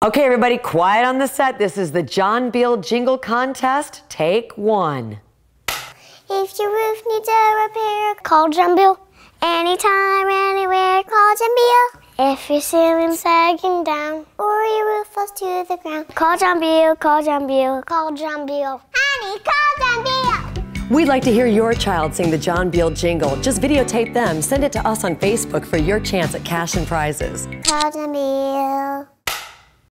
Okay, everybody, quiet on the set. This is the John Beal Jingle Contest, take 1. If your roof needs a repair, call John Beal. Anytime, anywhere, call John Beal. If your ceiling's sagging down or your roof falls to the ground, call John Beal, call John Beal, call John Beal. Honey, call John Beal. We'd like to hear your child sing the John Beal Jingle. Just videotape them, send it to us on Facebook for your chance at cash and prizes. Call John Beal.